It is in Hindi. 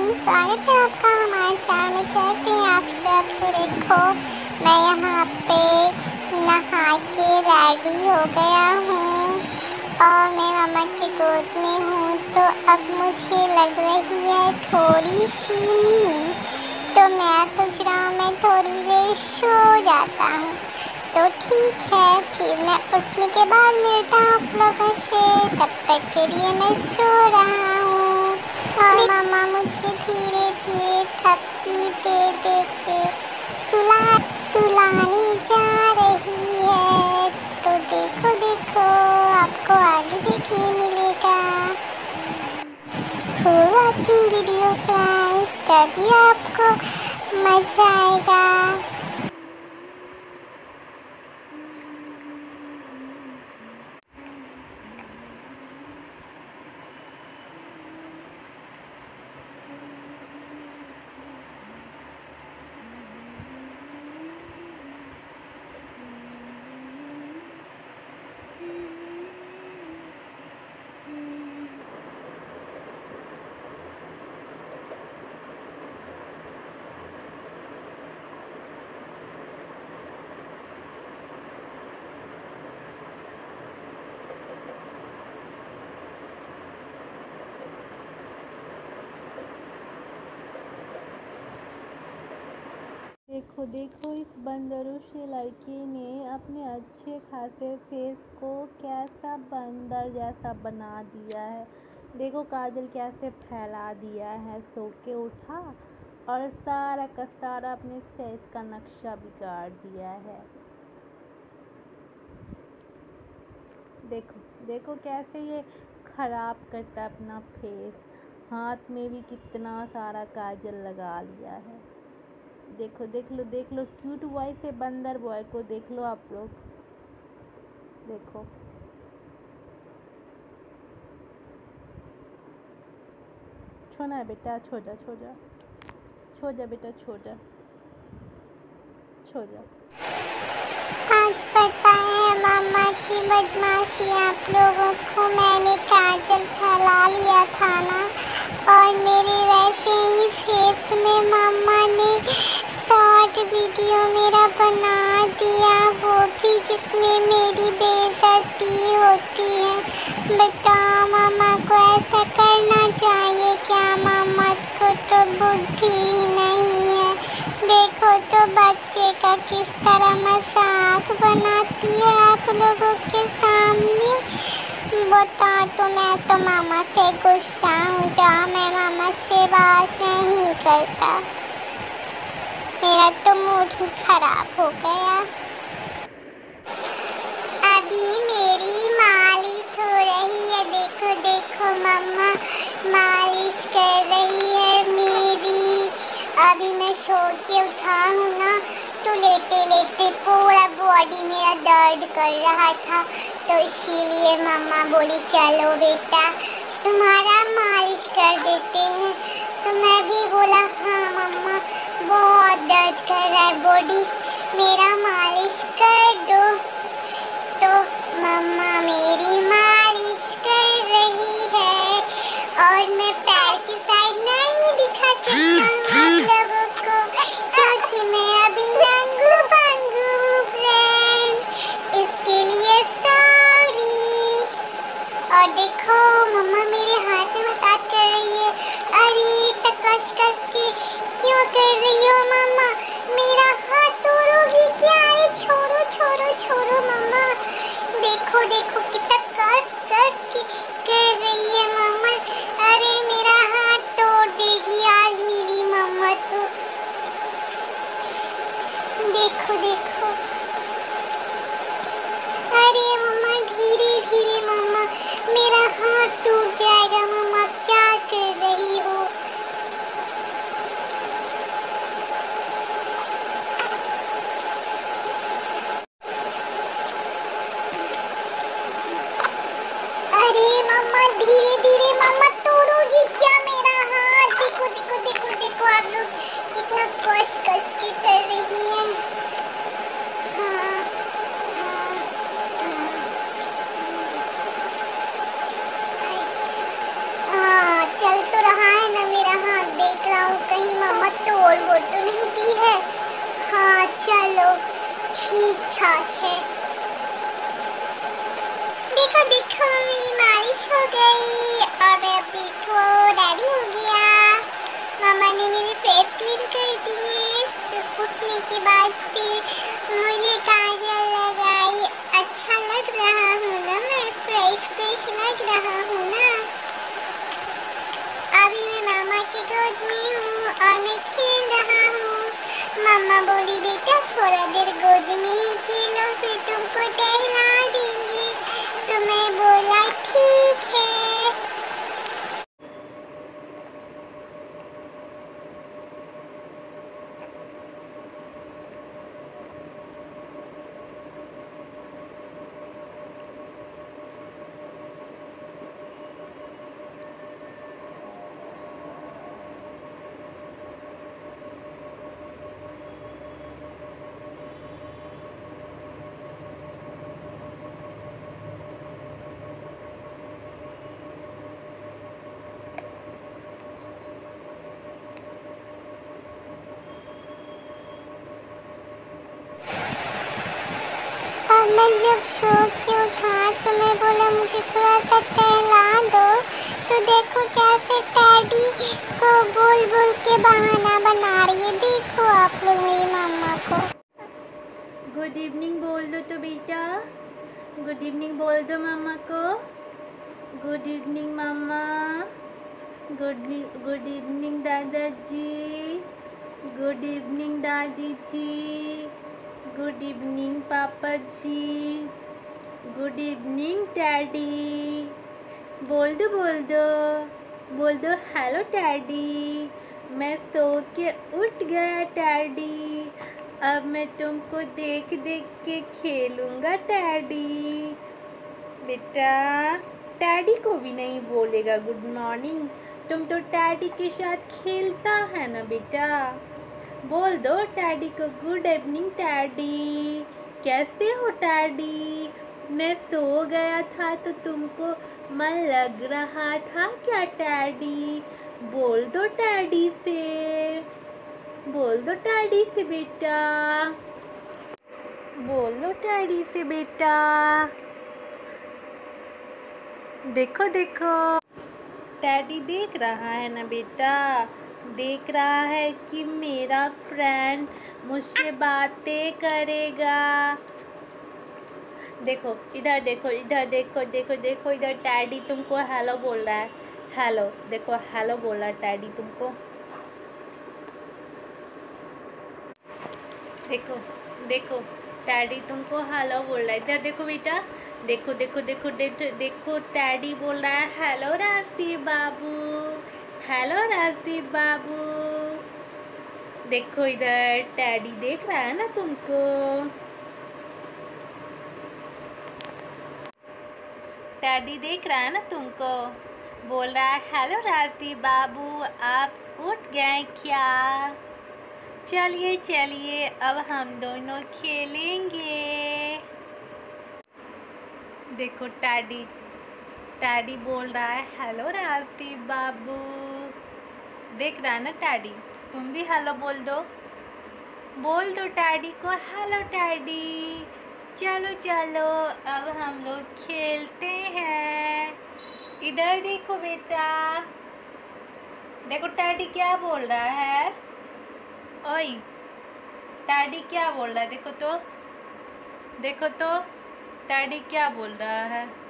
स्वागत है आपका हमारे चैनल में। कैसे हैं आप सब? तो देखो मैं यहाँ पे नहा के रेडी हो गया हूँ और मैं मामा के गोद में हूँ। तो अब मुझे लग रही है थोड़ी सी नींद, तो मैं सोच रहा हूँ मैं थोड़ी देर सो जाता हूँ। तो ठीक है, फिर मैं उठने के बाद मिलता हूँ आप लोगों से। तब तक के लिए मैं सो रहा हूँ और मामा मुझे धीरे धीरे थपकी दे दे के सुलाने जा रही है। तो देखो देखो, आपको आगे देखने मिलेगा। फुल वॉचिंग वीडियो फ्रेंड्स, तभी आपको मज़ा आएगा। देखो देखो, इस बंदरूश लड़की ने अपने अच्छे खासे फेस को कैसा बंदर जैसा बना दिया है। देखो काजल कैसे फैला दिया है, सो के उठा और सारा का सारा अपने फेस का नक्शा बिगाड़ दिया है। देखो देखो कैसे ये खराब करता है अपना फेस। हाथ में भी कितना सारा काजल लगा लिया है। देखो देख लो क्यूट बॉय से बंदर बॉय को देख लो आप लोग। देखो छोना बेटा, छो जा बेटा, छो जा। आज पता है मामा की बदमाशी आप लोगों को, मैंने काजल फैला लिया था ना, और मेरे वैसे ही फेस में मामा ने शॉर्ट वीडियो मेरा बना दिया, वो भी जिसमें मेरी बेइज्जती होती है। बताओ मामा को ऐसा करना चाहिए क्या? मामा को तो बुद्धि ही नहीं है। देखो तो बच्चे का किस तरह मजाक बनाती है आप लोगों के सामने। बता तो मैं तो मामा से गुस्सा हूँ, जा मैं मामा से बात नहीं करता। मेरा तो मूड ही खराब हो गया। अभी मेरी मालिश हो रही है, देखो देखो मम्मा मालिश कर रही है मेरी। अभी मैं सो के उठा हूँ ना, तो लेटे लेटे पूरा बॉडी मेरा दर्द कर रहा था, तो इसीलिए मम्मा बोली चलो बेटा तुम्हारा मालिश कर देते हैं। तो मैं भी बोला हाँ मम्मा बहुत दर्द कर रहा है बॉडी, मेरा मालिश कर दो। तो मम्मा मेरी मालिश कर रही है और मैं पैर की साइड नहीं दिखा सकता आप लोगों को, क्योंकि मैं अभी नंगू पंगू हूँ फ्रेंड, इसके लिए सॉरी। और देखो मम्मा मेरे हाथ में मसाज कर रही है। अरे तो कस कस के क्यों कर रही हो मम्मा? मेरा हाथ तोड़ोगी क्या? अरे छोड़ो छोड़ो छोड़ो मम्मा। देखो देखो कितना कस कस के कर रही है मम्मा। अरे मेरा और वो तो नहीं दी है। हाँ चलो ठीक ठाक है। देखो देखो मेरी मालिश हो गई और मैं अब देखो रेडी हो गया। मामा ने मेरे फेस क्लीन कर दिए। उठने के बाद फिर मुझे काजल लगाई। अच्छा लग रहा हूँ ना, मैं फ्रेश लग रहा हूँ ना। अभी मैं मामा के गोद में हूँ और मैं खेल रहा हूँ। मामा बोली बेटा थोड़ा देर गोद में ही खेलो फिर तुमको टहला देंगे। तो मैं बोला ठीक है। और मैं जब सो के उठा तो मैं बोला मुझे थोड़ा सा टहला दो। तो देखो कैसे टैडी को बोल बोल के बहाना बना रही है। देखो आप लोग मेरी मम्मा को। गुड इवनिंग बोल दो तो बेटा, गुड इवनिंग बोल दो मामा को। गुड इवनिंग मामा, गुड इवनिंग दादाजी, गुड इवनिंग दादी जी, गुड इवनिंग पापा जी, गुड इवनिंग डैडी। बोल दो बोल दो बोल दो हेलो डैडी, मैं सो के उठ गया डैडी, अब मैं तुमको देख देख के खेलूँगा डैडी। बेटा डैडी को भी नहीं बोलेगा गुड मॉर्निंग, तुम तो डैडी के साथ खेलता है ना बेटा। बोल दो डैडी को गुड इवनिंग डैडी, कैसे हो डैडी, मैं सो गया था तो तुमको मन लग रहा था क्या डैडी। बोल दो डैडी से, बोल दो डैडी से बेटा, बोल दो डैडी से बेटा। देखो देखो डैडी देख रहा है ना बेटा, देख रहा है कि मेरा फ्रेंड मुझसे बातें करेगा। देखो इधर देखो, इधर देखो, देखो देखो इधर डैडी तुमको हेलो बोल रहा है। हेलो देखो, हेलो बोल रहा है डैडी तुमको। देखो देखो डैडी तुमको हेलो बोल रहा है। इधर देखो बेटा, देखो देखो देखो देखो देखो डैडी बोल रहा है हेलो राशिद बाबू, हेलो राशिद बाबू। देखो इधर डैडी देख रहा है ना तुमको, डैडी देख रहा है ना तुमको, बोल रहा है हेलो राशिद बाबू आप उठ गए क्या, चलिए चलिए अब हम दोनों खेलेंगे। देखो डैडी, डैडी बोल रहा है हेलो राशिद बाबू। देख रहा है ना डैडी, तुम भी हेलो बोल दो, बोल दो डैडी को हेलो डैडी, चलो चलो अब हम लोग खेलते हैं। इधर देखो बेटा, देखो डैडी क्या बोल रहा है। ओए डैडी क्या बोल रहा है, देखो तो, देखो तो डैडी क्या बोल रहा है।